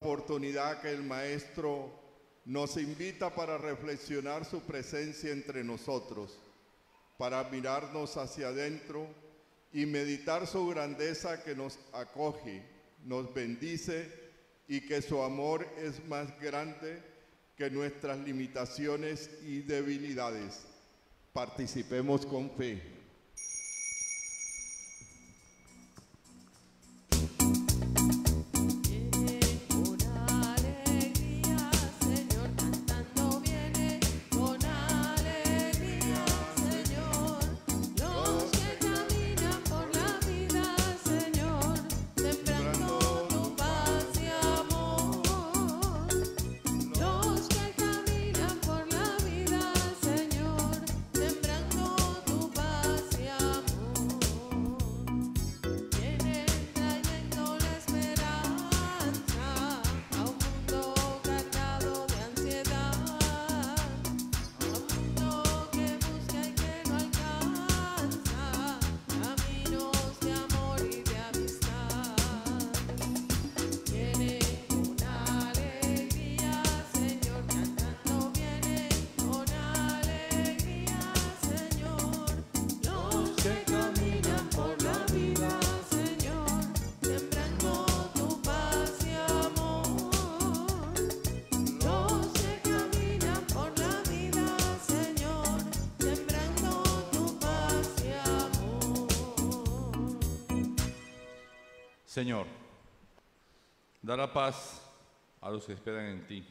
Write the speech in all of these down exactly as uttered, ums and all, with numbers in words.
Oportunidad que el Maestro nos invita para reflexionar su presencia entre nosotros, para mirarnos hacia adentro y meditar su grandeza que nos acoge, nos bendice y que su amor es más grande que nuestras limitaciones y debilidades. Participemos con fe. Señor, da la paz a los que esperan en ti.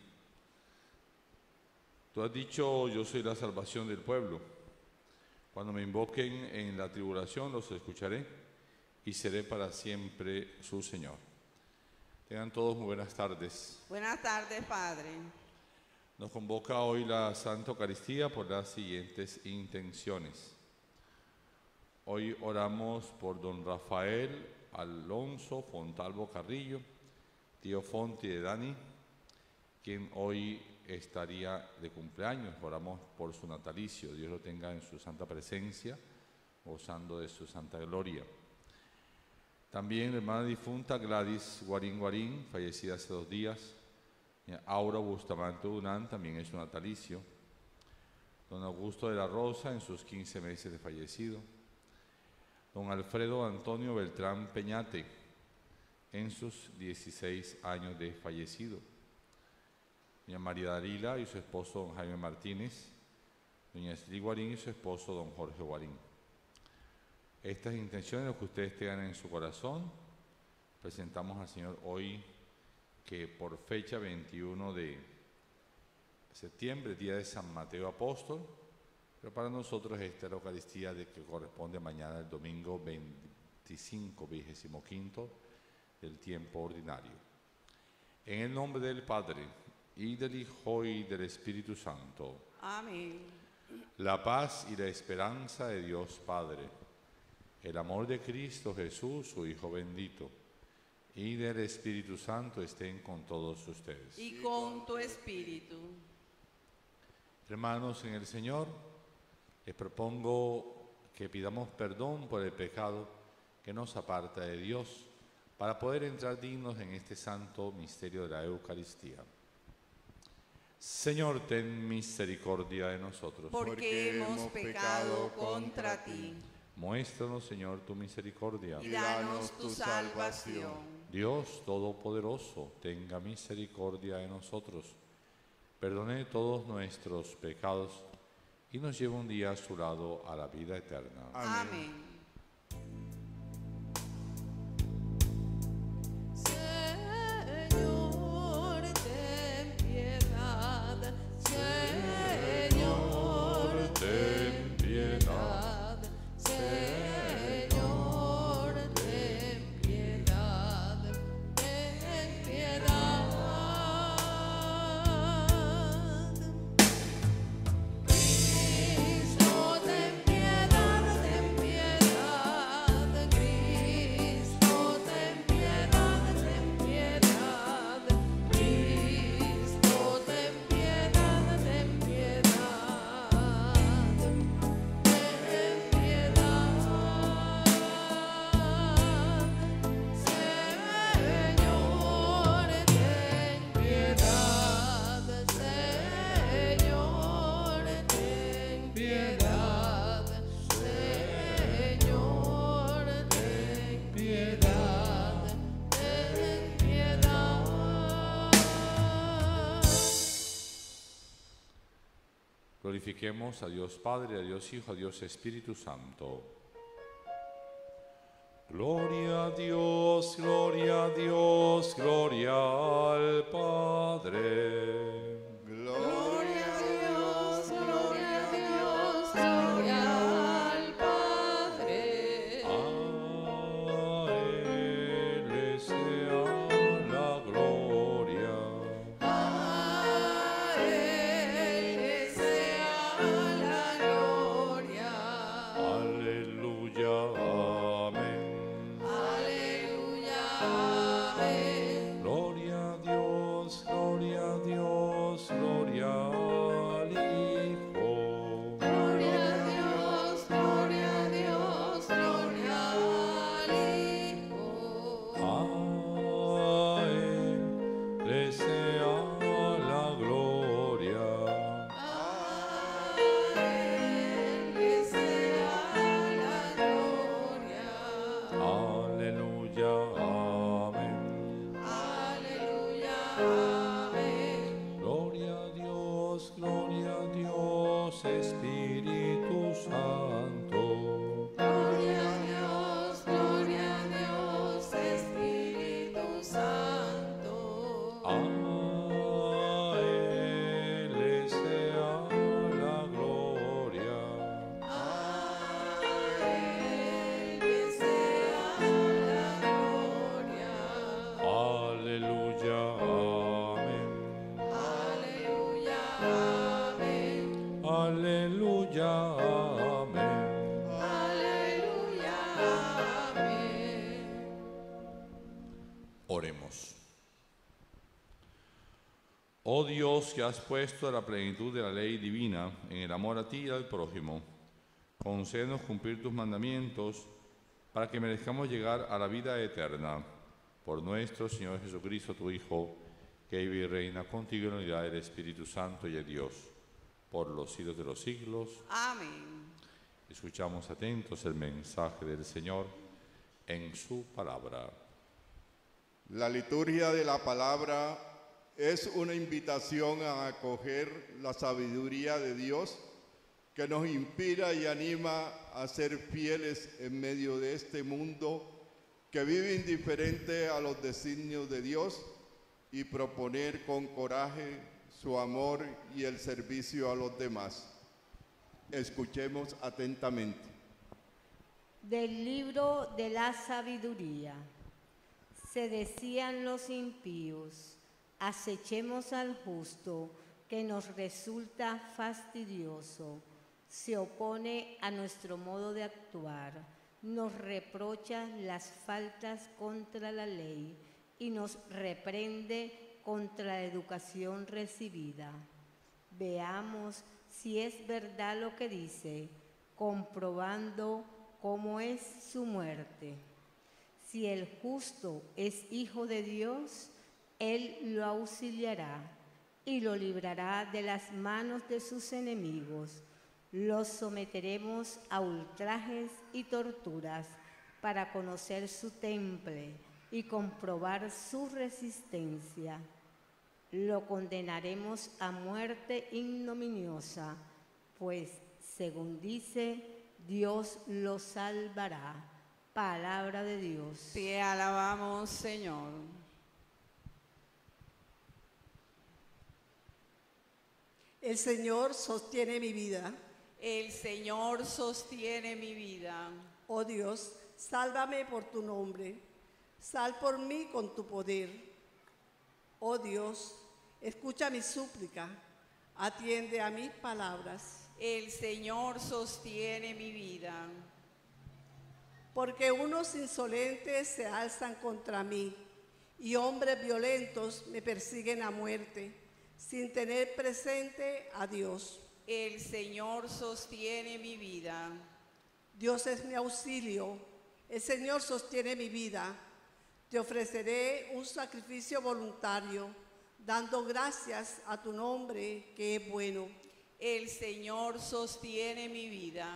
Tú has dicho, yo soy la salvación del pueblo. Cuando me invoquen en la tribulación, los escucharé y seré para siempre su Señor. Tengan todos muy buenas tardes. Buenas tardes, Padre. Nos convoca hoy la Santa Eucaristía por las siguientes intenciones. Hoy oramos por don Rafael Alonso Fontalvo Carrillo, tío Fonti de Dani, quien hoy estaría de cumpleaños. Oramos por su natalicio. Dios lo tenga en su santa presencia, gozando de su santa gloria. También la hermana difunta Gladys Guarín Guarín, fallecida hace dos días. Aura Bustamante Dunán, también es su natalicio. Don Augusto de la Rosa, en sus quince meses de fallecido. Don Alfredo Antonio Beltrán Peñate, en sus dieciséis años de fallecido. Doña María Darila y su esposo don Jaime Martínez. Doña Esli Guarín y su esposo don Jorge Guarín. Estas intenciones, lo que ustedes tengan en su corazón, presentamos al Señor hoy, que por fecha veintiuno de septiembre, día de San Mateo Apóstol, pero para nosotros esta es la Eucaristía de que corresponde mañana, el domingo veinticinco, vigésimo quinto del tiempo ordinario. En el nombre del Padre, y del Hijo, y del Espíritu Santo. Amén. La paz y la esperanza de Dios Padre, el amor de Cristo Jesús, su Hijo bendito, y del Espíritu Santo estén con todos ustedes. Y con tu espíritu. Hermanos en el Señor, les propongo que pidamos perdón por el pecado que nos aparta de Dios, para poder entrar dignos en este santo misterio de la Eucaristía. Señor, ten misericordia de nosotros. Porque hemos pecado contra ti. Muéstranos, Señor, tu misericordia. Y danos tu salvación. Dios Todopoderoso, tenga misericordia de nosotros. Perdone todos nuestros pecados y nos lleve un día a su lado a la vida eterna. Amén. Amén. Cristo, ten piedad, ten piedad. Glorifiquemos a Dios Padre, a Dios Hijo, a Dios Espíritu Santo. Gloria a Dios, gloria a Dios, gloria al Padre. Gloria a Dios, gloria a Dios, gloria al Padre. A Él sea la gloria. A Él sea la gloria. Aleluya, amén. Aleluya, amén. Gloria a Dios, gloria a Dios, gloria al Hijo. Gloria a Dios, gloria a Dios, gloria al Hijo. A Él le sea la gloria. A Él le sea la gloria. Aleluya, amén. Aleluya, amén. Gloria a Dios, gloria a Dios, Espíritu Santo. Gloria a Dios, gloria a Dios, Espíritu Santo. A Él le sea la gloria. A Él le sea la gloria. Aleluya, amén. Aleluya, amén. Aleluya, amén. Aleluya, amén. Oremos. Oh Dios, que has puesto la plenitud de la ley divina en el amor a ti y al prójimo, concédenos cumplir tus mandamientos para que merezcamos llegar a la vida eterna. Por nuestro Señor Jesucristo, tu Hijo, que vive y reina contigo en la unidad del Espíritu Santo y de Dios, por los siglos de los siglos. Amén. Escuchamos atentos el mensaje del Señor en su palabra. La liturgia de la palabra es una invitación a acoger la sabiduría de Dios que nos inspira y anima a ser fieles en medio de este mundo que vive indiferente a los designios de Dios y proponer con coraje su amor y el servicio a los demás. Escuchemos atentamente. Del libro de la sabiduría. Se decían los impíos, acechemos al justo, que nos resulta fastidioso, se opone a nuestro modo de actuar, nos reprocha las faltas contra la ley y nos reprende contra la educación recibida. Veamos si es verdad lo que dice, comprobando cómo es su muerte. Si el justo es hijo de Dios, Él lo auxiliará y lo librará de las manos de sus enemigos. Los someteremos a ultrajes y torturas para conocer su temple y comprobar su resistencia. Lo condenaremos a muerte ignominiosa, pues, según dice, Dios lo salvará. Palabra de Dios. Te alabamos, Señor. El Señor sostiene mi vida. El Señor sostiene mi vida. Oh Dios, sálvame por tu nombre. Sal por mí con tu poder. Oh Dios, escucha mi súplica. Atiende a mis palabras. El Señor sostiene mi vida. Porque unos insolentes se alzan contra mí y hombres violentos me persiguen a muerte, sin tener presente a Dios. El Señor sostiene mi vida. Dios es mi auxilio, el Señor sostiene mi vida. Te ofreceré un sacrificio voluntario, dando gracias a tu nombre que es bueno. El Señor sostiene mi vida.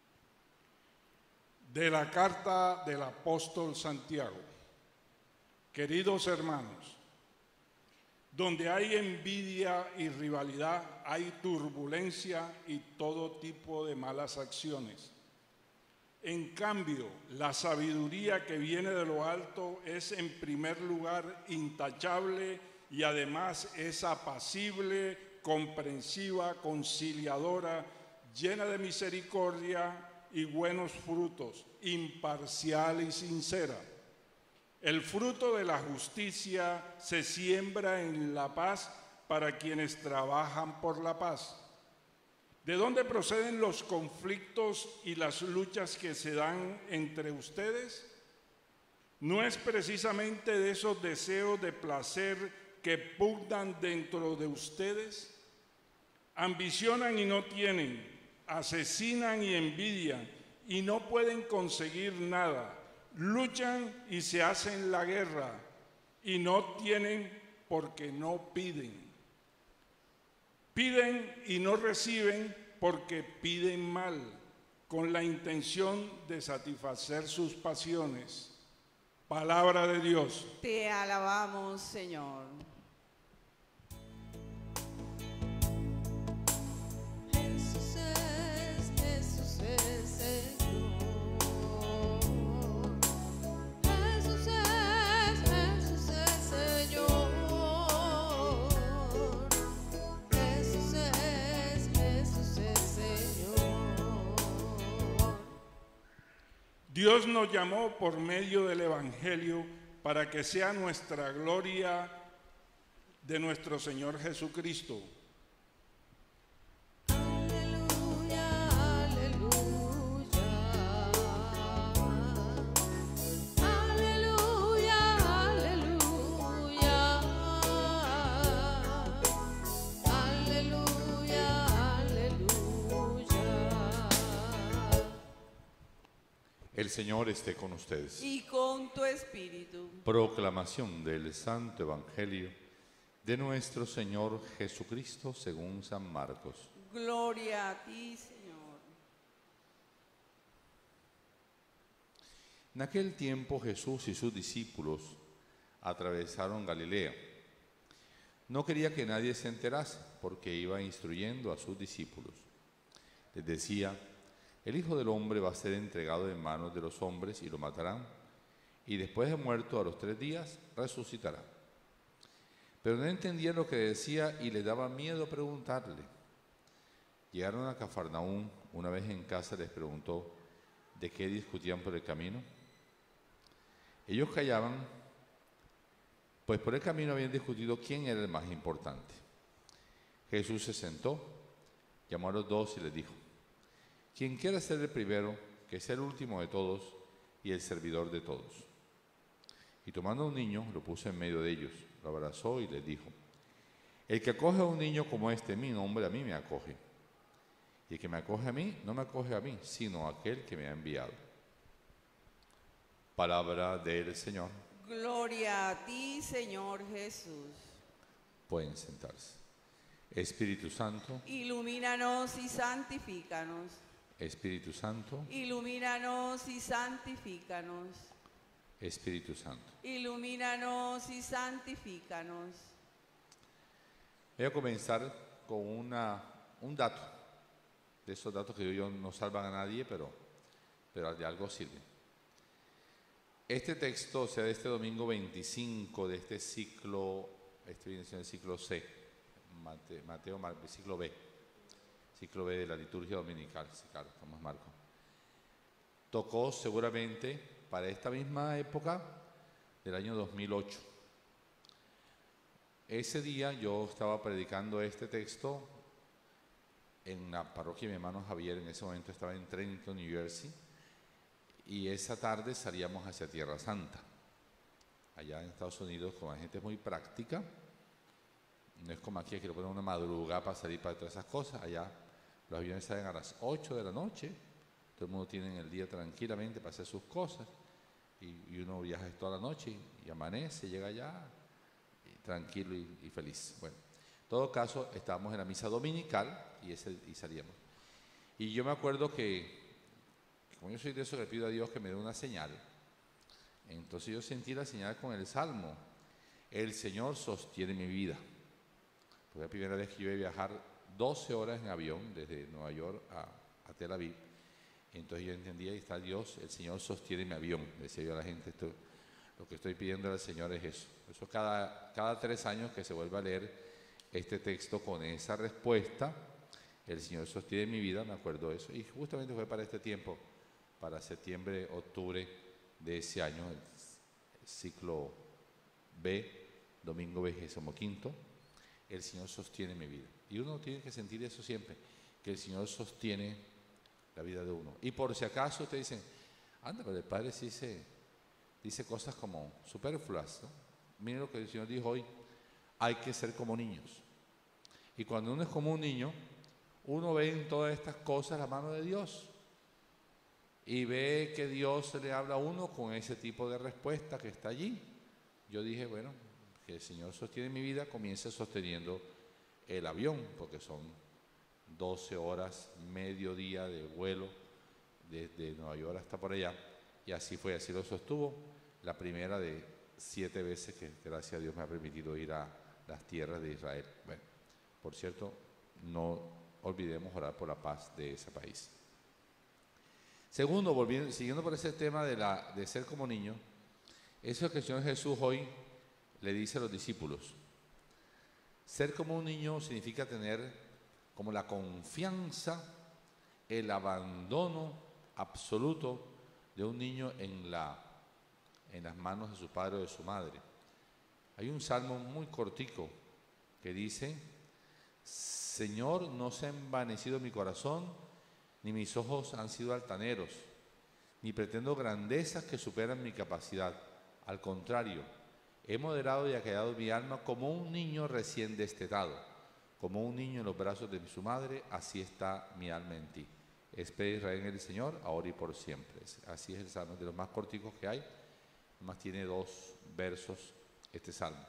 De la carta del apóstol Santiago. Queridos hermanos, donde hay envidia y rivalidad, hay turbulencia y todo tipo de malas acciones. En cambio, la sabiduría que viene de lo alto es en primer lugar intachable y además es apacible, comprensiva, conciliadora, llena de misericordia y buenos frutos, imparcial y sincera. El fruto de la justicia se siembra en la paz para quienes trabajan por la paz. ¿De dónde proceden los conflictos y las luchas que se dan entre ustedes? ¿No es precisamente de esos deseos de placer que pugnan dentro de ustedes? Ambicionan y no tienen, asesinan y envidian y no pueden conseguir nada. Luchan y se hacen la guerra y no tienen porque no piden. Piden y no reciben porque piden mal, con la intención de satisfacer sus pasiones. Palabra de Dios. Te alabamos, Señor. Jesús es, Jesús es Señor. Jesús es, Jesús es Señor. Jesús es, Jesús es Señor. Dios nos llamó por medio del Evangelio para que sea nuestra gloria de nuestro Señor Jesucristo. Aleluya, aleluya. Aleluya, aleluya. Aleluya, aleluya. El Señor esté con ustedes. Y con tu espíritu. Proclamación del Santo Evangelio de nuestro Señor Jesucristo según San Marcos. Gloria a ti, Señor. En aquel tiempo Jesús y sus discípulos atravesaron Galilea. No quería que nadie se enterase porque iba instruyendo a sus discípulos. Les decía: el Hijo del Hombre va a ser entregado en manos de los hombres y lo matarán, y después de muerto a los tres días resucitará. Pero no entendían lo que decía y les daba miedo preguntarle. Llegaron a Cafarnaúm. Una vez en casa les preguntó de qué discutían por el camino. Ellos callaban, pues por el camino habían discutido quién era el más importante. Jesús se sentó, llamó a los dos y les dijo: quien quiera ser el primero, que sea el último de todos y el servidor de todos. Y tomando a un niño, lo puso en medio de ellos, lo abrazó y les dijo: el que acoge a un niño como este en mi nombre, a mí me acoge. Y el que me acoge a mí, no me acoge a mí, sino a aquel que me ha enviado. Palabra del Señor. Gloria a ti, Señor Jesús. Pueden sentarse. Espíritu Santo, Ilumínanos y santifícanos. Espíritu Santo, Ilumínanos y santifícanos. Espíritu Santo. Ilumínanos y santifícanos. Voy a comenzar con una, un dato, de esos datos que yo no salvan a nadie, pero, pero de algo sirven. Este texto, o sea, de este domingo veinticinco de este ciclo, este viene siendo el ciclo C, Mateo, Mateo ciclo B, ciclo B de la liturgia dominical, sí, claro, estamos en Marcos. Tocó seguramente para esta misma época del año dos mil ocho. Ese día yo estaba predicando este texto en la parroquia de mi hermano Javier. En ese momento estaba en Trenton, New Jersey, y esa tarde salíamos hacia Tierra Santa. Allá en Estados Unidos, como la gente es muy práctica, no es como aquí que lo ponen una madrugada para salir para todas esas cosas. Allá los aviones salen a las ocho de la noche, todo el mundo tiene el día tranquilamente para hacer sus cosas, y, y uno viaja toda la noche y, y amanece, llega allá y tranquilo y, y feliz. Bueno, en todo caso, estábamos en la misa dominical y, ese, y salíamos. Y yo me acuerdo que, que como yo soy de eso, le pido a Dios que me dé una señal. Entonces yo sentí la señal con el Salmo. El Señor sostiene mi vida. Fue la primera vez que yo iba a viajar doce horas en avión desde Nueva York a, a Tel Aviv. Entonces yo entendía, ahí está Dios, el Señor sostiene mi avión. Decía yo a la gente, esto, lo que estoy pidiendo al Señor es eso. Eso cada, cada tres años que se vuelve a leer este texto con esa respuesta, el Señor sostiene mi vida, me acuerdo de eso. Y justamente fue para este tiempo, para septiembre, octubre de ese año, el ciclo B, domingo vigésimo quinto, el Señor sostiene mi vida. Y uno tiene que sentir eso siempre, que el Señor sostiene la vida de uno. Y por si acaso te dicen, anda, pero el Padre sí se, dice cosas como superfluas, ¿no? Miren lo que el Señor dijo hoy, hay que ser como niños. Y cuando uno es como un niño, uno ve en todas estas cosas la mano de Dios. Y ve que Dios le habla a uno con ese tipo de respuesta que está allí. Yo dije, bueno, que el Señor sostiene mi vida, comience sosteniendo el avión, porque son doce horas, medio día de vuelo desde Nueva York hasta por allá. Y así fue, así lo sostuvo. La primera de siete veces que, gracias a Dios, me ha permitido ir a las tierras de Israel. Bueno, por cierto, no olvidemos orar por la paz de ese país. Segundo, volviendo, siguiendo por ese tema de, la, de ser como niño, eso es lo que el Señor Jesús hoy le dice a los discípulos. Ser como un niño significa tener como la confianza, el abandono absoluto de un niño en, la, en las manos de su padre o de su madre. Hay un salmo muy cortico que dice, Señor, no se ha envanecido mi corazón, ni mis ojos han sido altaneros, ni pretendo grandezas que superan mi capacidad. Al contrario, he moderado y acallado mi alma como un niño recién destetado, como un niño en los brazos de su madre, así está mi alma en ti. Espera Israel en el Señor, ahora y por siempre. Así es el salmo, de los más corticos que hay, nomás tiene dos versos este salmo.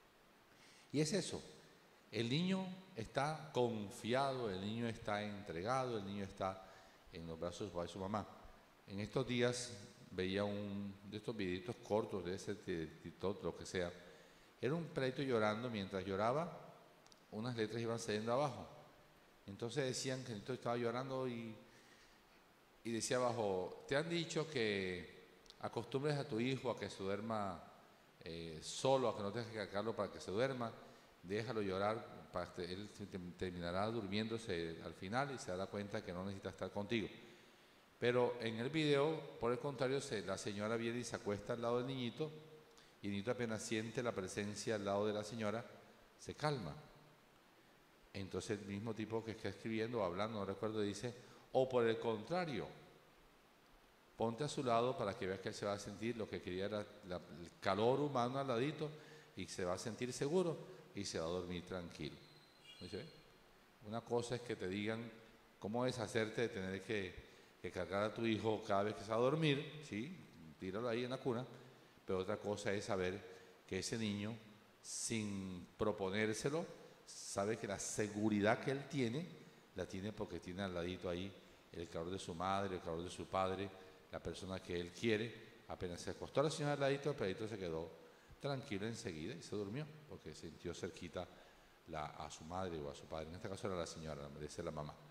Y es eso, el niño está confiado, el niño está entregado, el niño está en los brazos de su papá y su mamá. En estos días veía un de estos videitos cortos de ese TikTok, lo que sea. Era un perrito llorando, mientras lloraba, unas letras iban saliendo abajo. Entonces decían que el niño estaba llorando y, y decía abajo, te han dicho que acostumbres a tu hijo a que se duerma eh, solo, a que no tengas que cargarlo para que se duerma, déjalo llorar, para que él terminará durmiéndose al final y se dará cuenta que no necesita estar contigo. Pero en el video, por el contrario, se, la señora viene y se acuesta al lado del niñito y el niñito apenas siente la presencia al lado de la señora, se calma. Entonces el mismo tipo que está escribiendo o hablando, no recuerdo, dice, o por el contrario, ponte a su lado para que veas que él se va a sentir lo que quería era la, el calor humano al ladito y se va a sentir seguro y se va a dormir tranquilo. ¿Sí? Una cosa es que te digan cómo deshacerte de tener que, que cargar a tu hijo cada vez que se va a dormir, ¿sí? Tíralo ahí en la cuna, pero otra cosa es saber que ese niño, sin proponérselo, sabe que la seguridad que él tiene, la tiene porque tiene al ladito ahí el calor de su madre, el calor de su padre, la persona que él quiere. Apenas se acostó la señora al ladito, el perrito se quedó tranquilo enseguida y se durmió, porque sintió cerquita la, a su madre o a su padre. En este caso era la señora, merece la mamá.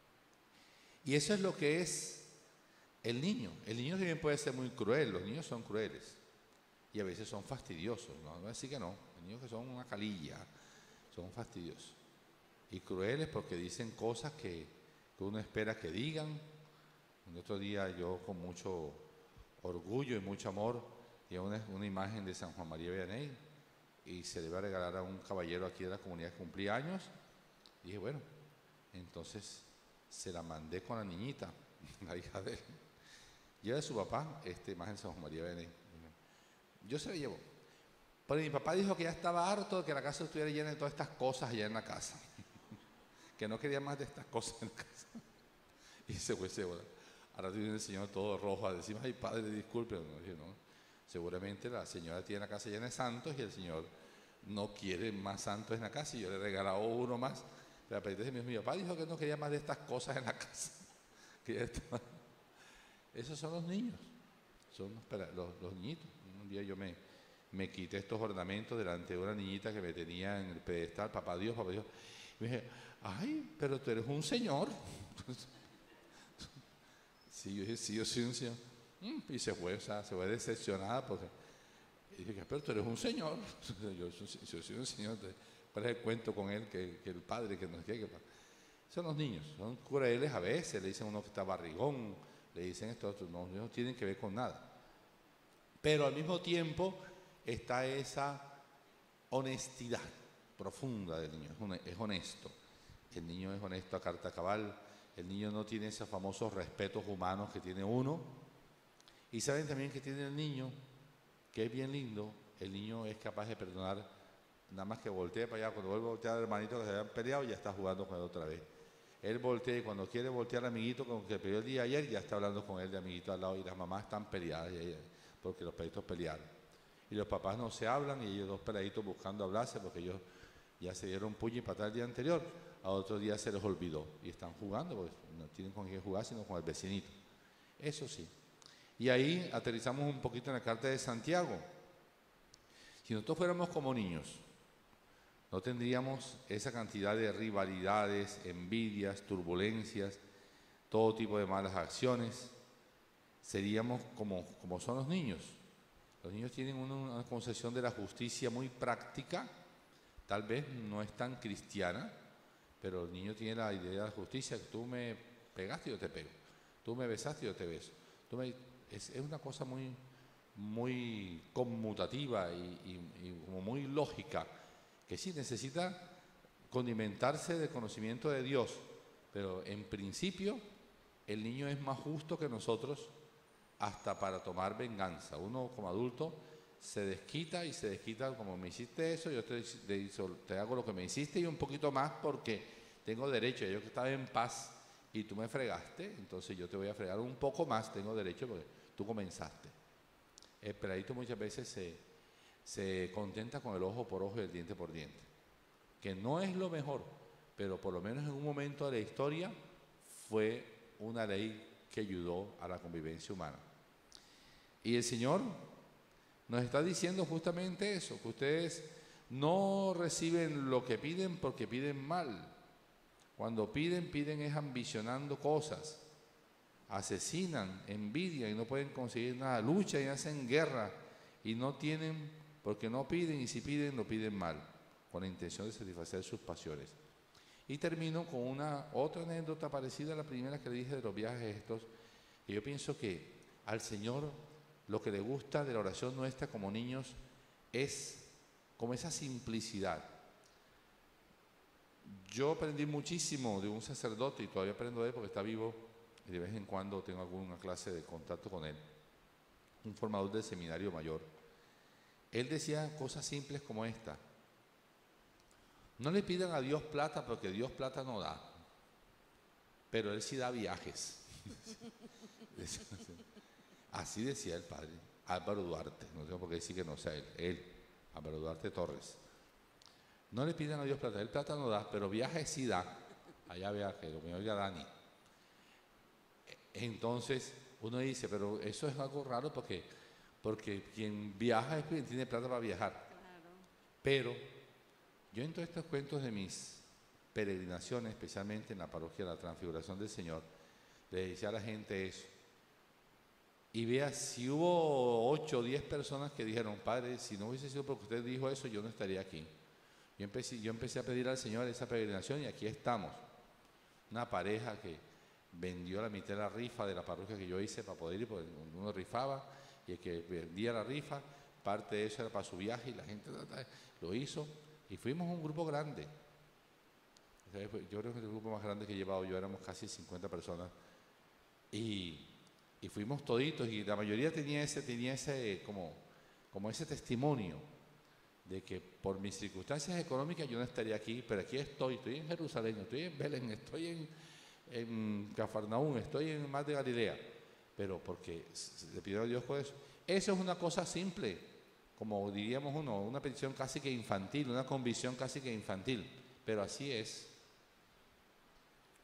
Y eso es lo que es el niño. El niño también puede ser muy cruel, los niños son crueles y a veces son fastidiosos, no, no decir que no, los niños que son una calilla, son fastidiosos y crueles porque dicen cosas que, que uno espera que digan. El otro día yo con mucho orgullo y mucho amor di una, una imagen de San Juan María Vianney y se le iba a regalar a un caballero aquí de la comunidad que cumplía años. Y dije, bueno, entonces se la mandé con la niñita, la hija de él. Lleva de su papá esta imagen de San Juan María Vianney. Yo se la llevo. Pero mi papá dijo que ya estaba harto de que la casa estuviera llena de todas estas cosas allá en la casa. Que no quería más de estas cosas en la casa. Y se fue, se fue. Ahora viene el señor todo rojo a decir, ay padre, disculpe. No, dije, no. Seguramente la señora tiene la casa llena de santos y el señor no quiere más santos en la casa y yo le he regalado uno más. Pero entonces mi papá dijo que no quería más de estas cosas en la casa. Que ya estaba. Esos son los niños. son los, pela- los, los niñitos. Un día yo me, me quité estos ornamentos delante de una niñita que me tenía en el pedestal, papá Dios, papá Dios. Y me dije, ay, pero tú eres un señor. Sí, yo dije, sí, yo soy un señor. Mm, Y se fue, o sea, se fue decepcionada porque... Y dije, pero tú eres un señor. Yo, soy- yo soy un señor. ¿Cuál es el cuento con él? Que, que el padre, que no sé qué. que pa- Son los niños, son crueles a veces. Le dicen a uno que está barrigón, le dicen esto, otro. No, no tienen que ver con nada. Pero al mismo tiempo está esa honestidad profunda del niño. Es hone- Es honesto. El niño es honesto a carta cabal. El niño no tiene esos famosos respetos humanos que tiene uno. Y saben también que tiene el niño, que es bien lindo. El niño es capaz de perdonar, nada más que voltee para allá. Cuando vuelve a voltear al hermanito que se habían peleado, ya está jugando con él otra vez. Él voltea y cuando quiere voltear al amiguito con que peleó el día de ayer, ya está hablando con él de amiguito al lado. Y las mamás están peleadas y ella- porque los pelitos pelearon. Y los papás no se hablan y ellos dos peladitos buscando hablarse porque ellos ya se dieron puño y patada el día anterior. A otro día se les olvidó y están jugando porque no tienen con quién jugar sino con el vecinito. Eso sí. Y ahí aterrizamos un poquito en la carta de Santiago. Si nosotros fuéramos como niños, no tendríamos esa cantidad de rivalidades, envidias, turbulencias, todo tipo de malas acciones. Seríamos como, como son los niños. Los niños tienen una, una concepción de la justicia muy práctica, tal vez no es tan cristiana, pero el niño tiene la idea de la justicia, que tú me pegaste y yo te pego, tú me besaste y yo te beso. Tú me- es, es una cosa muy, muy conmutativa y, y- y como muy lógica, que sí necesita condimentarse de conocimiento de Dios, pero en principio el niño es más justo que nosotros hasta para tomar venganza. Uno como adulto se desquita y se desquita como me hiciste eso, yo te, te hizo- te hago lo que me hiciste y un poquito más porque tengo derecho. Yo que estaba en paz y tú me fregaste, entonces yo te voy a fregar un poco más, tengo derecho porque tú comenzaste. El peladito muchas veces se, se contenta con el ojo por ojo y el diente por diente, que no es lo mejor, pero por lo menos en un momento de la historia fue una ley que ayudó a la convivencia humana. Y el Señor nos está diciendo justamente eso, que ustedes no reciben lo que piden porque piden mal. Cuando piden, piden es ambicionando cosas, asesinan, envidian y no pueden conseguir nada, luchan y hacen guerra y no tienen porque no piden, y si piden, lo piden mal, con la intención de satisfacer sus pasiones. Y termino con una otra anécdota parecida a la primera que le dije de los viajes estos, que yo pienso que al Señor lo que le gusta de la oración nuestra como niños es como esa simplicidad. Yo aprendí muchísimo de un sacerdote y todavía aprendo de él porque está vivo y de vez en cuando tengo alguna clase de contacto con él, un formador del seminario mayor. Él decía cosas simples como esta: no le pidan a Dios plata porque Dios plata no da, pero Él sí da viajes. Así decía el padre Álvaro Duarte, no tengo por qué decir que no sea él, él, Álvaro Duarte Torres. No le pidan a Dios plata, Él plata no da, pero viajes sí da. Allá vea que lo me oiga Dani. Entonces uno dice, pero eso es algo raro porque, porque quien viaja es quien tiene plata para viajar. Pero yo en todos estos cuentos de mis peregrinaciones, especialmente en la parroquia de la Transfiguración del Señor, le decía a la gente eso. Y vea, si hubo ocho o diez personas que dijeron, padre, si no hubiese sido porque usted dijo eso, yo no estaría aquí. Yo empecé, yo empecé a pedir al Señor esa peregrinación y aquí estamos. Una pareja que vendió la mitad de la rifa de la parroquia que yo hice para poder ir, porque uno rifaba y el que vendía la rifa, parte de eso era para su viaje y la gente lo hizo y fuimos un grupo grande. Yo creo que el grupo más grande que he llevado yo éramos casi cincuenta personas y, y fuimos toditos y la mayoría tenía ese, tenía ese como, como ese testimonio de que por mis circunstancias económicas yo no estaría aquí, pero aquí estoy, estoy en Jerusalén, estoy en Belén, estoy en, en Cafarnaúm, estoy en Mar de Galilea, pero porque le pido a Dios por eso. Eso es una cosa simple, como diríamos uno, una petición casi que infantil, una convicción casi que infantil, pero así es.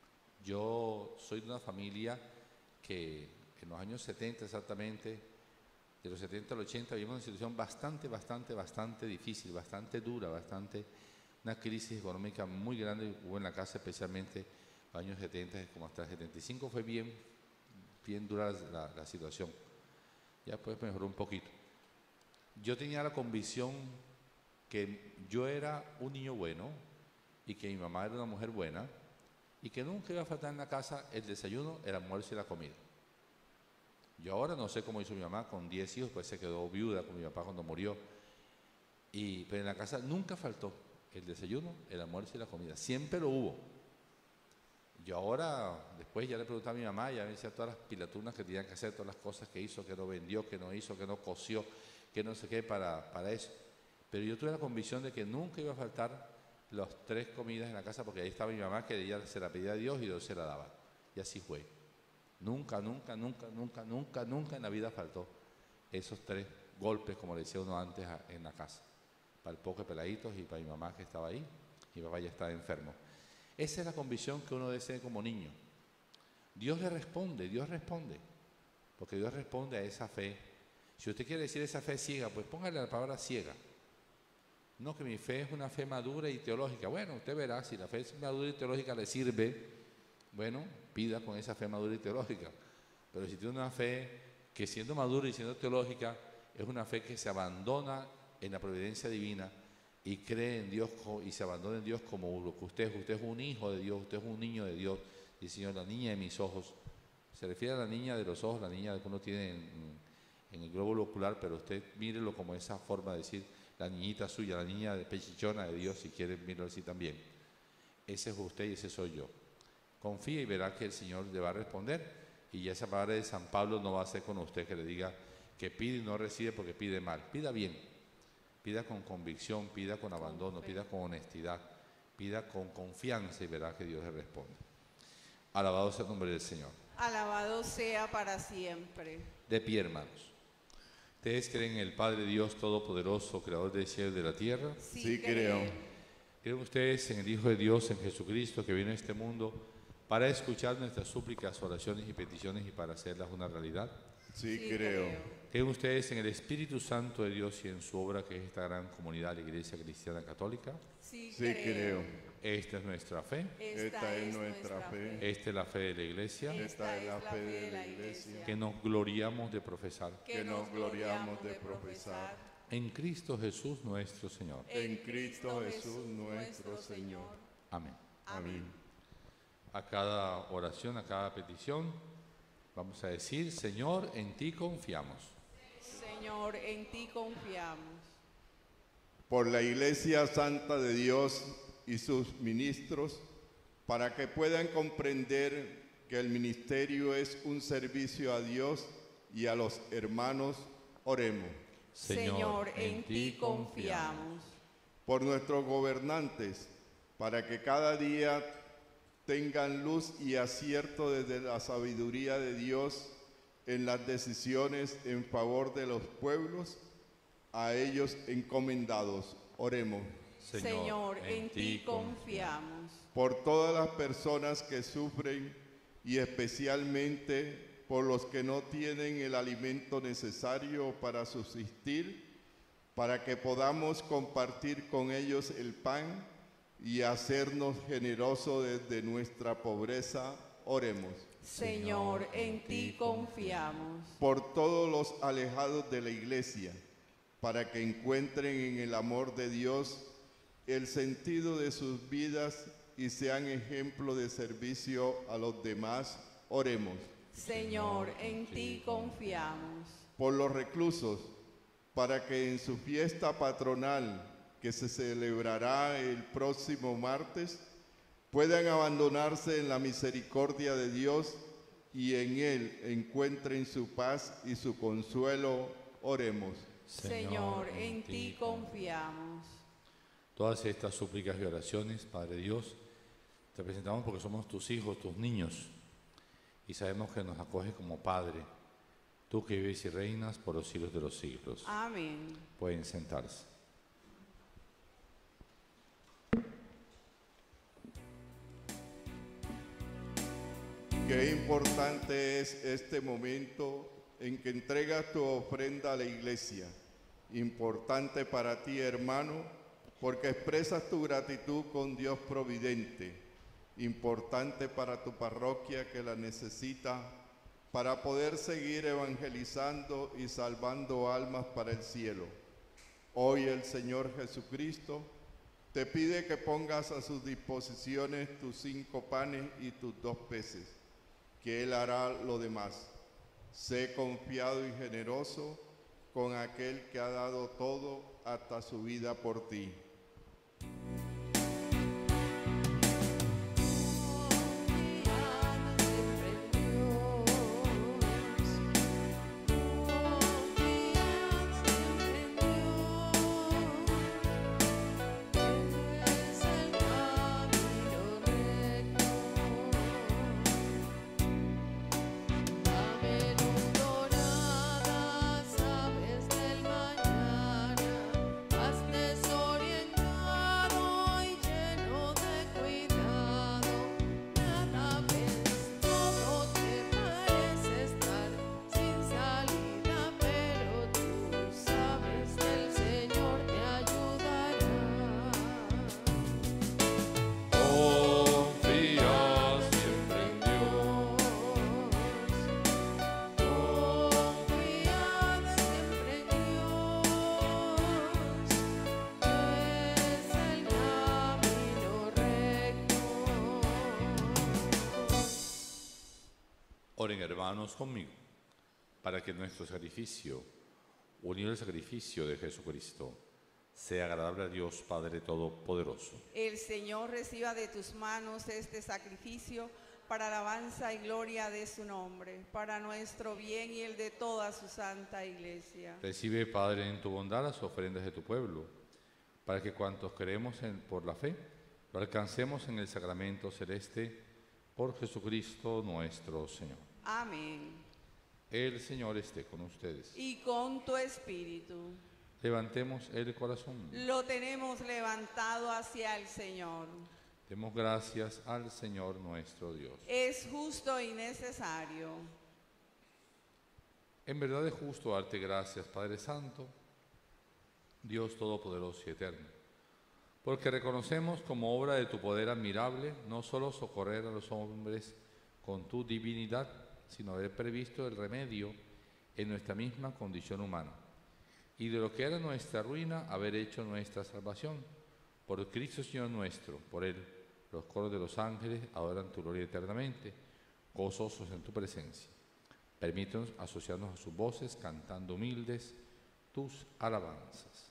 Yo soy de una familia que en los años setenta exactamente de los setenta al ochenta vivimos una situación bastante, bastante, bastante difícil, bastante dura, bastante, una crisis económica muy grande hubo en la casa, especialmente en los años setenta, como hasta el setenta y cinco fue bien, bien dura la, la situación. Ya pues mejoró un poquito. Yo tenía la convicción que yo era un niño bueno y que mi mamá era una mujer buena y que nunca iba a faltar en la casa el desayuno, el almuerzo y la comida. Yo ahora no sé cómo hizo mi mamá con diez hijos, pues se quedó viuda con mi papá cuando murió. Y, pero en la casa nunca faltó el desayuno, el almuerzo y la comida. Siempre lo hubo. Yo ahora, después ya le preguntaba a mi mamá, ya me decía todas las pilatunas que tenían que hacer, todas las cosas que hizo, que no vendió, que no hizo, que no coció, que no sé qué para, para eso. Pero yo tuve la convicción de que nunca iba a faltar las tres comidas en la casa, porque ahí estaba mi mamá, que ella se la pedía a Dios y Dios se la daba. Y así fue. Nunca, nunca, nunca, nunca, nunca, nunca en la vida faltó esos tres golpes, como le decía uno antes, a, en la casa. Para el poco de peladitos y para mi mamá que estaba ahí. Mi papá ya estaba enfermo. Esa es la convicción que uno desea como niño. Dios le responde, Dios responde. Porque Dios responde a esa fe. Si usted quiere decir esa fe ciega, pues póngale la palabra ciega. No, que mi fe es una fe madura y teológica. Bueno, usted verá, si la fe madura y teológica le sirve, bueno, pida con esa fe madura y teológica. Pero si tiene una fe que siendo madura y siendo teológica, es una fe que se abandona en la providencia divina y cree en Dios y se abandona en Dios como lo que usted es. Usted es un hijo de Dios, usted es un niño de Dios. Y Señor, la niña de mis ojos, se refiere a la niña de los ojos, la niña que uno tiene en, en el glóbulo ocular, pero usted mírelo como esa forma de decir, la niñita suya, la niña de pechichona de Dios, si quiere míralo así también. Ese es usted y ese soy yo. Confía y verá que el Señor le va a responder. Y esa palabra de San Pablo no va a ser con usted que le diga que pide y no recibe porque pide mal. Pida bien, pida con convicción, pida con abandono, pida con honestidad, pida con confianza y verá que Dios le responde. Alabado sea el nombre del Señor. Alabado sea para siempre. De pie, hermanos. ¿Ustedes creen en el Padre Dios Todopoderoso, Creador del cielo y de la tierra? Sí, creo. ¿Creen ustedes en el Hijo de Dios, en Jesucristo, que vino a este mundo para escuchar nuestras súplicas, oraciones y peticiones y para hacerlas una realidad? Sí, Sí, creo. creo. ¿Creen ustedes en el Espíritu Santo de Dios y en su obra, que es esta gran comunidad, la Iglesia Cristiana Católica? Sí, Sí, creo. Esta es nuestra fe. Esta es nuestra fe. Esta es la fe de la Iglesia Esta es la fe de la Iglesia que nos gloriamos de profesar. que nos gloriamos de profesar. En Cristo Jesús nuestro Señor. En Cristo Jesús nuestro Señor. Amén. Amén. A cada oración, a cada petición, vamos a decir, Señor, en ti confiamos. Señor, en ti confiamos. Por la Iglesia Santa de Dios y sus ministros, para que puedan comprender que el ministerio es un servicio a Dios y a los hermanos, oremos. Señor, en ti confiamos. Por nuestros gobernantes, para que cada día tengan luz y acierto desde la sabiduría de Dios en las decisiones en favor de los pueblos, a ellos encomendados. Oremos. Señor, en ti confiamos. Por todas las personas que sufren y especialmente por los que no tienen el alimento necesario para subsistir, para que podamos compartir con ellos el pan y hacernos generosos desde nuestra pobreza, oremos. Señor, en ti confiamos. Por todos los alejados de la iglesia, para que encuentren en el amor de Dios el sentido de sus vidas y sean ejemplo de servicio a los demás, oremos. Señor, en ti confiamos. Por los reclusos, para que en su fiesta patronal, que se celebrará el próximo martes, puedan abandonarse en la misericordia de Dios y en Él encuentren su paz y su consuelo, oremos. Señor, en ti confiamos. Todas estas súplicas y oraciones, Padre Dios, te presentamos porque somos tus hijos, tus niños, y sabemos que nos acoges como Padre, tú que vives y reinas por los siglos de los siglos. Amén. Pueden sentarse. Qué importante es este momento en que entregas tu ofrenda a la iglesia. Importante para ti, hermano, porque expresas tu gratitud con Dios providente. Importante para tu parroquia que la necesita para poder seguir evangelizando y salvando almas para el cielo. Hoy el Señor Jesucristo te pide que pongas a sus disposiciones tus cinco panes y tus dos peces, que Él hará lo demás. Sé confiado y generoso con aquel que ha dado todo hasta su vida por ti. Oren, hermanos, conmigo, para que nuestro sacrificio, unido al sacrificio de Jesucristo, sea agradable a Dios Padre Todopoderoso. El Señor reciba de tus manos este sacrificio para alabanza y gloria de su nombre, para nuestro bien y el de toda su santa iglesia. Recibe, Padre, en tu bondad las ofrendas de tu pueblo, para que cuantos creemos en, por la fe, lo alcancemos en el sacramento celeste, por Jesucristo nuestro Señor. Amén. El Señor esté con ustedes. Y con tu espíritu. Levantemos el corazón. Lo tenemos levantado hacia el Señor. Demos gracias al Señor nuestro Dios. Es justo y necesario. En verdad es justo darte gracias, Padre Santo, Dios Todopoderoso y Eterno, porque reconocemos como obra de tu poder admirable no solo socorrer a los hombres con tu divinidad, sino haber previsto el remedio en nuestra misma condición humana, y de lo que era nuestra ruina, haber hecho nuestra salvación. Por Cristo Señor nuestro, por Él, los coros de los ángeles adoran tu gloria eternamente, gozosos en tu presencia. Permítanos asociarnos a sus voces, cantando humildes tus alabanzas.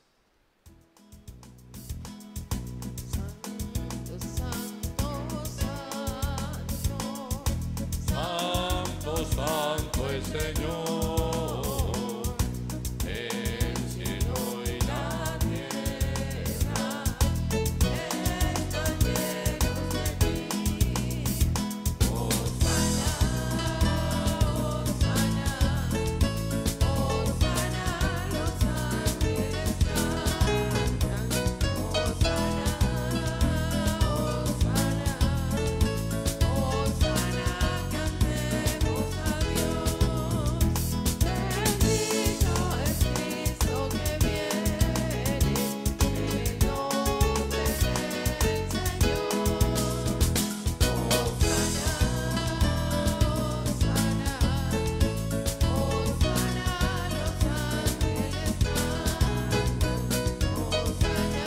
Santo, santo el Señor, el cielo y la tierra están llenos de ti. Hosana, Hosana, Hosana, los ángeles cantan. Hosana, Hosana, Hosana, cantemos a Dios. Bendito es Cristo que viene en el nombre del Señor. Hosana, Hosana, Hosana, los ángeles cantan. Hosana,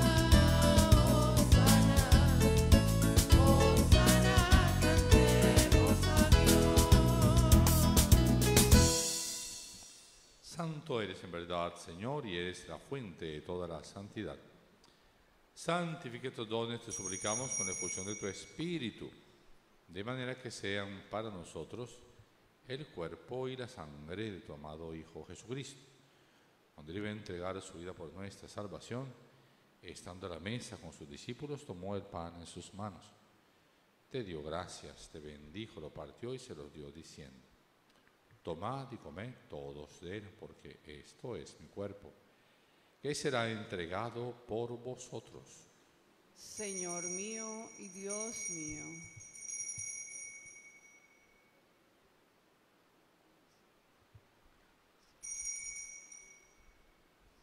Santo eres en verdad, Señor, y eres la fuente de toda la santidad. Santifica estos dones, te suplicamos, con la efusión de tu Espíritu, de manera que sean para nosotros el cuerpo y la sangre de tu amado Hijo Jesucristo, cuando Él iba a entregar su vida por nuestra salvación, estando a la mesa con sus discípulos, tomó el pan en sus manos, te dio gracias, te bendijo, lo partió y se los dio diciendo: tomad y comed todos de él, porque esto es mi cuerpo, que será entregado por vosotros. Señor mío y Dios mío.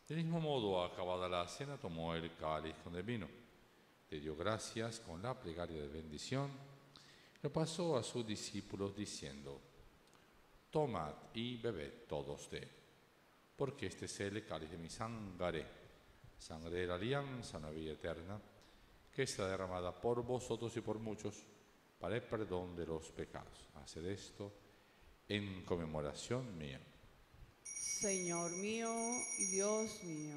Del mismo modo, acabada la cena, tomó el cáliz con el vino, le dio gracias con la plegaria de bendición, lo pasó a sus discípulos diciendo: tomad y bebed todos de él, porque este es el cáliz de mi sangre, sangre de la alianza, una vida eterna, que está derramada por vosotros y por muchos para el perdón de los pecados. Haced esto en conmemoración mía. Señor mío y Dios mío.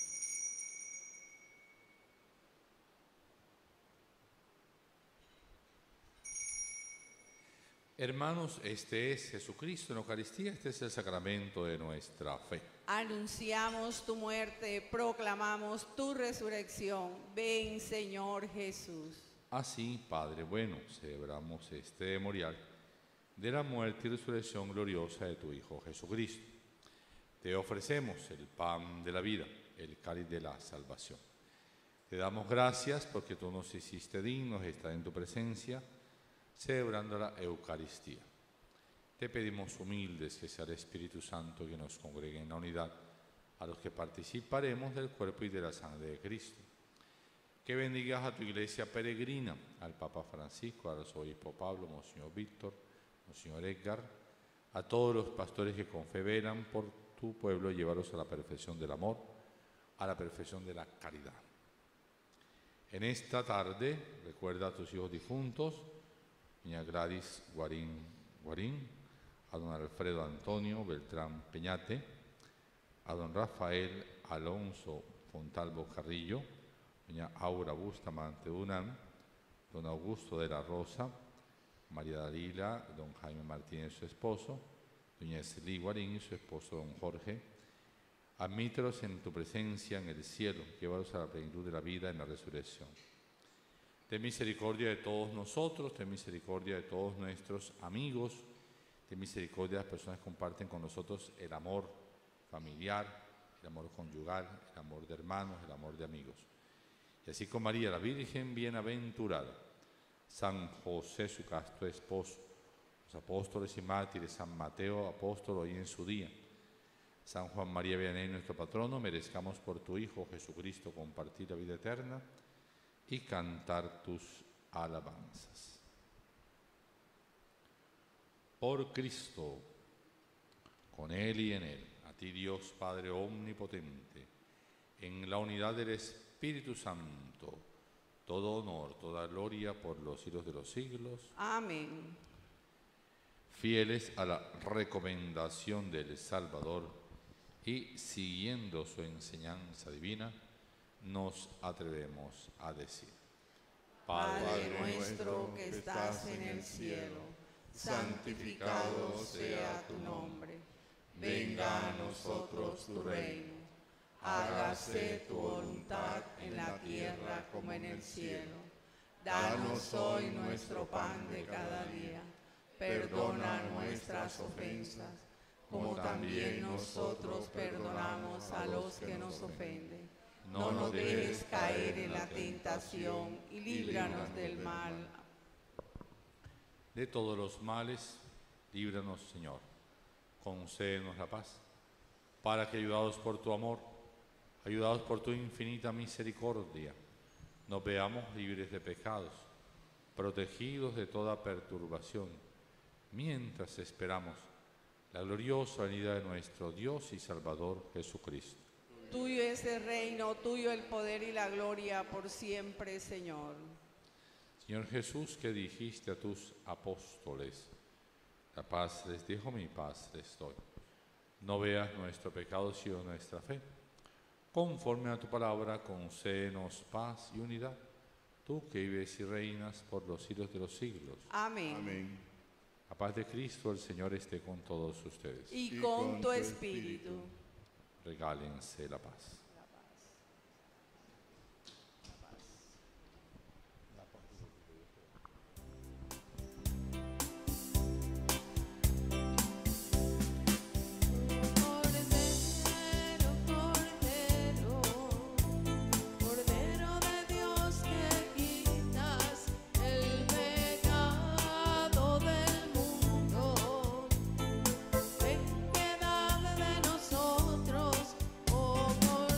Hermanos, este es Jesucristo en Eucaristía, este es el sacramento de nuestra fe. Anunciamos tu muerte, proclamamos tu resurrección. Ven, Señor Jesús. Así, Padre bueno, celebramos este memorial de la muerte y resurrección gloriosa de tu Hijo Jesucristo. Te ofrecemos el pan de la vida, el cáliz de la salvación. Te damos gracias porque tú nos hiciste dignos de estar en tu presencia, celebrando la Eucaristía. Te pedimos humildes que sea el Espíritu Santo que nos congregue en la unidad, a los que participaremos del cuerpo y de la sangre de Cristo. Que bendigas a tu iglesia peregrina, al Papa Francisco, al arzobispo Pablo, Monseñor Víctor, Monseñor Edgar, a todos los pastores que con fe velan por tu pueblo, llévalos a la perfección del amor, a la perfección de la caridad. En esta tarde, recuerda a tus hijos difuntos, doña Gladys Guarín Guarín, a don Alfredo Antonio Beltrán Peñate, a don Rafael Alonso Fontalvo Carrillo, doña Aura Bustamante Dunán, don Augusto de la Rosa, María Dalila, don Jaime Martínez, su esposo, doña Esli Guarín y su esposo don Jorge. Admítelos en tu presencia en el cielo, llévalos a la plenitud de la vida en la resurrección. Ten misericordia de todos nosotros, ten misericordia de todos nuestros amigos, ten misericordia de las personas que comparten con nosotros el amor familiar, el amor conyugal, el amor de hermanos, el amor de amigos. Y así con María, la Virgen bienaventurada, San José, su casto esposo, los apóstoles y mártires, San Mateo, apóstol hoy en su día, San Juan María Vianney, nuestro patrono, merezcamos por tu Hijo Jesucristo compartir la vida eterna y cantar tus alabanzas. Por Cristo, con Él y en Él, a ti Dios Padre omnipotente, en la unidad del Espíritu Santo, todo honor, toda gloria por los siglos de los siglos. Amén. Fieles a la recomendación del Salvador y siguiendo su enseñanza divina, nos atrevemos a decir: Padre nuestro que estás en el cielo, santificado sea tu nombre. Venga a nosotros tu reino. Hágase tu voluntad en la tierra como en el cielo. Danos hoy nuestro pan de cada día. Perdona nuestras ofensas, como también nosotros perdonamos a los que nos ofenden. No nos dejes caer en la tentación y líbranos del mal. De todos los males, líbranos, Señor. Concédenos la paz, para que, ayudados por tu amor, ayudados por tu infinita misericordia, nos veamos libres de pecados, protegidos de toda perturbación, mientras esperamos la gloriosa venida de nuestro Dios y Salvador Jesucristo. Tuyo es el reino, tuyo el poder y la gloria por siempre, Señor. Señor Jesús, que dijiste a tus apóstoles: la paz les dejo, mi paz les doy. No veas nuestro pecado, sino nuestra fe. Conforme a tu palabra, concédenos paz y unidad, tú que vives y reinas por los siglos de los siglos. Amén. Amén. La paz de Cristo, el Señor, esté con todos ustedes. Y Y con con tu tu espíritu. espíritu. Regálense la paz. Cordero, Cordero, Cordero de Dios que quitas el pecado del mundo, ten piedad de nosotros, oh Cordero.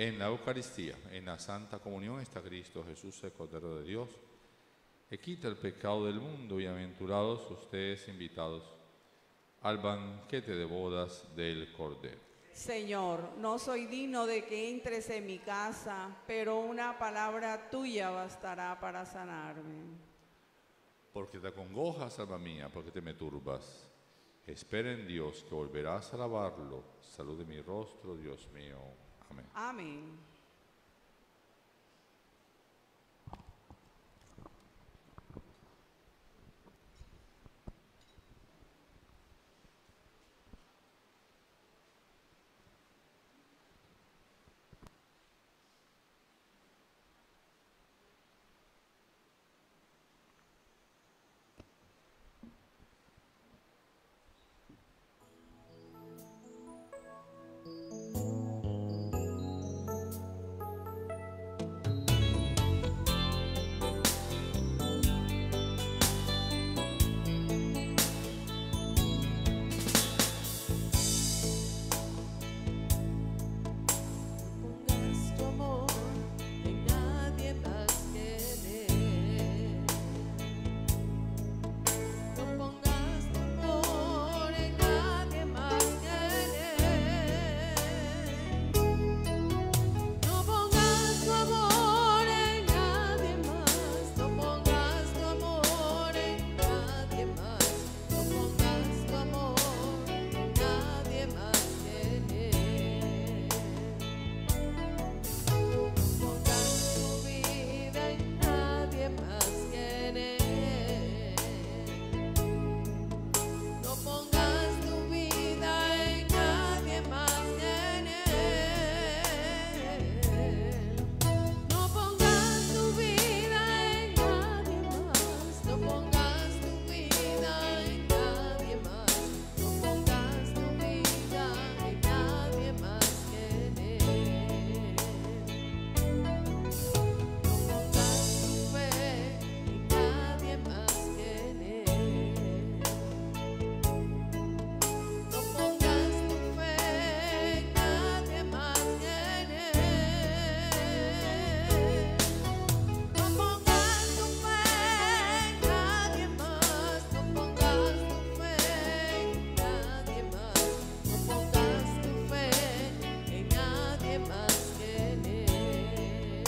En la Eucaristía, en la Santa Comunión, está Cristo Jesús, el Cordero de Dios, que quita el pecado del mundo. Bienaventurados ustedes invitados al banquete de bodas del Cordero. Señor, no soy digno de que entres en mi casa, pero una palabra tuya bastará para sanarme. Porque te acongojas, alma mía, porque te me turbas. Espera en Dios, que volverás a alabarlo. Salud de mi rostro, Dios mío. Amén. Amén. Pongas tu amor en nadie más que en él. No pongas tu amor en nadie más que en él. No pongas tu amor en nadie más. No pongas tu amor en nadie más. No pongas tu amor en nadie más que en él. Pongas tu vida en nadie más que en él. No pongas tu vida en nadie más que en él. No pongas tu vida en nadie más. No pongas tu vida en nadie más. No pongas tu vida en nadie más que en él. No pongas tu fe en nadie más que en él. No pongas tu fe en nadie más que en él. No pongas tu fe en nadie más. No pongas tu fe en nadie más. No pongas tu fe en nadie más que en él.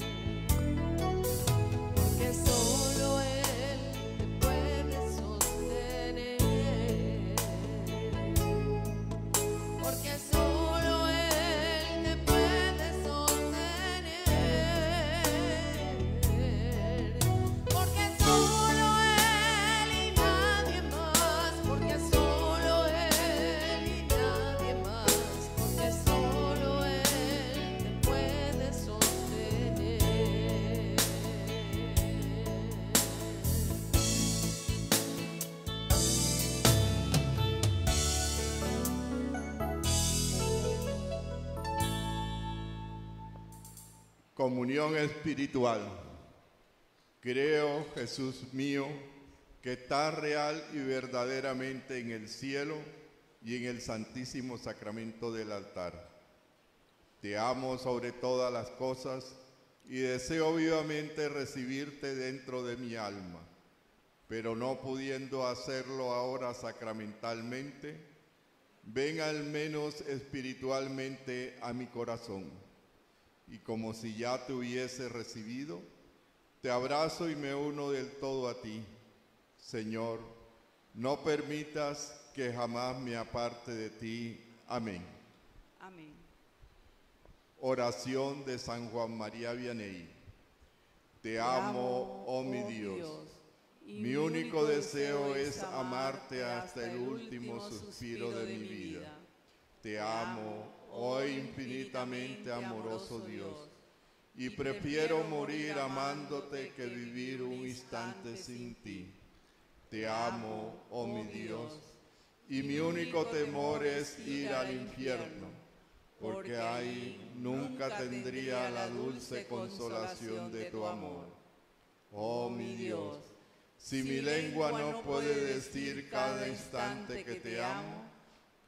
Porque solo Él te puede sostener. Porque solo Él te puede sostener. Porque solo Él y nadie más. Porque solo Él y nadie más. Porque solo Él te puede sostener. Comunión espiritual. Creo, Jesús mío, que estás real y verdaderamente en el cielo y en el santísimo sacramento del altar. Te amo sobre todas las cosas y deseo vivamente recibirte dentro de mi alma, pero no pudiendo hacerlo ahora sacramentalmente, ven al menos espiritualmente a mi corazón. Y como si ya te hubiese recibido, te abrazo y me uno del todo a ti. Señor, no permitas que jamás me aparte de ti. Amén. Amén. Oración de San Juan María Vianney. Te amo, oh mi Dios. y Mi único deseo es amarte hasta el último suspiro de mi vida. Te amo, oh infinitamente amoroso Dios, y prefiero morir amándote que vivir un instante sin ti. Te amo, oh mi Dios, y mi único temor es ir al infierno, porque ahí nunca tendría la dulce consolación de tu amor. Oh mi Dios, si mi lengua no puede decir cada instante que te amo,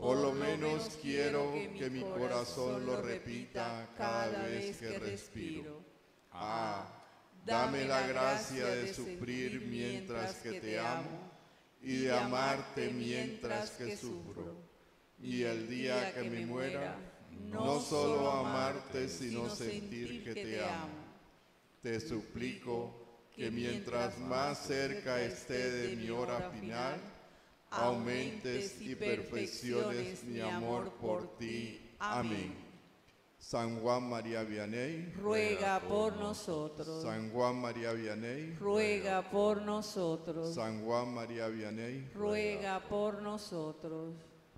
Por lo menos quiero que mi corazón lo repita cada vez que respiro. Ah, dame la gracia de sufrir mientras que te amo y de amarte mientras que sufro. Y el día que me muera, no solo amarte, sino sentir que te amo. Te suplico que mientras más cerca esté de mi hora final, aumentes y perfecciones mi amor por ti. Amén. San Juan María Vianney, ruega por nosotros. San Juan María Vianney, Ruega por nosotros. San Juan María Vianney, Ruega por nosotros.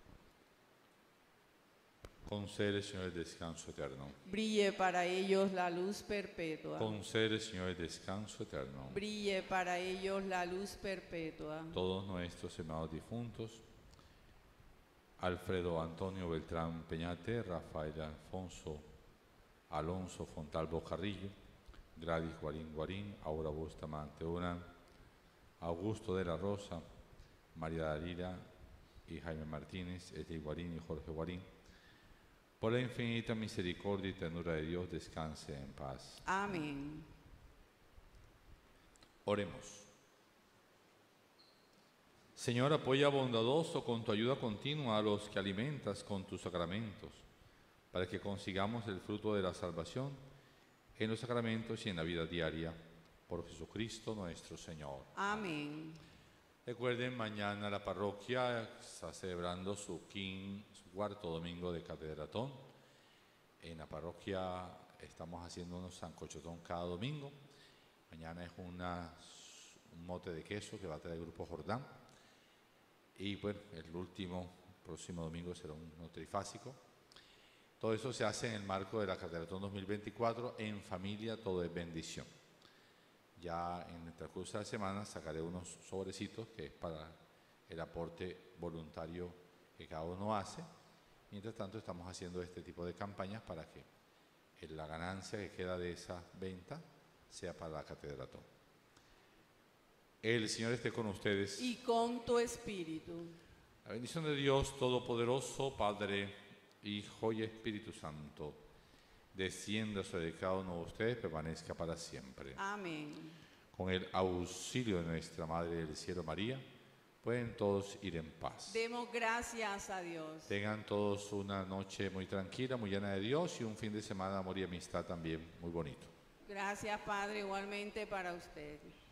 Concede, Señor, el descanso eterno. Brille para ellos la luz perpetua. Concede, Señor, el descanso eterno. Brille para ellos la luz perpetua. Todos nuestros hermanos difuntos, Alfredo Antonio Beltrán Peñate, Rafael Alfonso Alonso Fontalvo Carrillo, Gladys Guarín Guarín, Aura Bustamante Urán, Augusto de la Rosa, María Dalila y Jaime Martínez, Eti Guarín y Jorge Guarín. Por la infinita misericordia y ternura de Dios, descanse en paz. Amén. Oremos. Señor, apoya bondadoso con tu ayuda continua a los que alimentas con tus sacramentos, para que consigamos el fruto de la salvación en los sacramentos y en la vida diaria. Por Jesucristo nuestro Señor. Amén. Recuerden, mañana la parroquia está celebrando su, quin, su cuarto domingo de catedratón. En la parroquia estamos haciendo unos sancochotón cada domingo. Mañana es una, un mote de queso que va a traer el Grupo Jordán. Y bueno, el último, próximo domingo será un trifásico. Todo eso se hace en el marco de la catedratón dos mil veinticuatro, en familia, todo es bendición. Ya en el transcurso de la semana sacaré unos sobrecitos que es para el aporte voluntario que cada uno hace. Mientras tanto, estamos haciendo este tipo de campañas para que la ganancia que queda de esa venta sea para la catedratón. El Señor esté con ustedes. Y con tu espíritu. La bendición de Dios Todopoderoso, Padre, Hijo y Espíritu Santo, descienda sobre cada uno de ustedes, permanezca para siempre. Amén. Con el auxilio de nuestra Madre del Cielo María, pueden todos ir en paz. Demos gracias a Dios. Tengan todos una noche muy tranquila, muy llena de Dios y un fin de semana de amor y amistad también muy bonito. Gracias, Padre, igualmente para usted.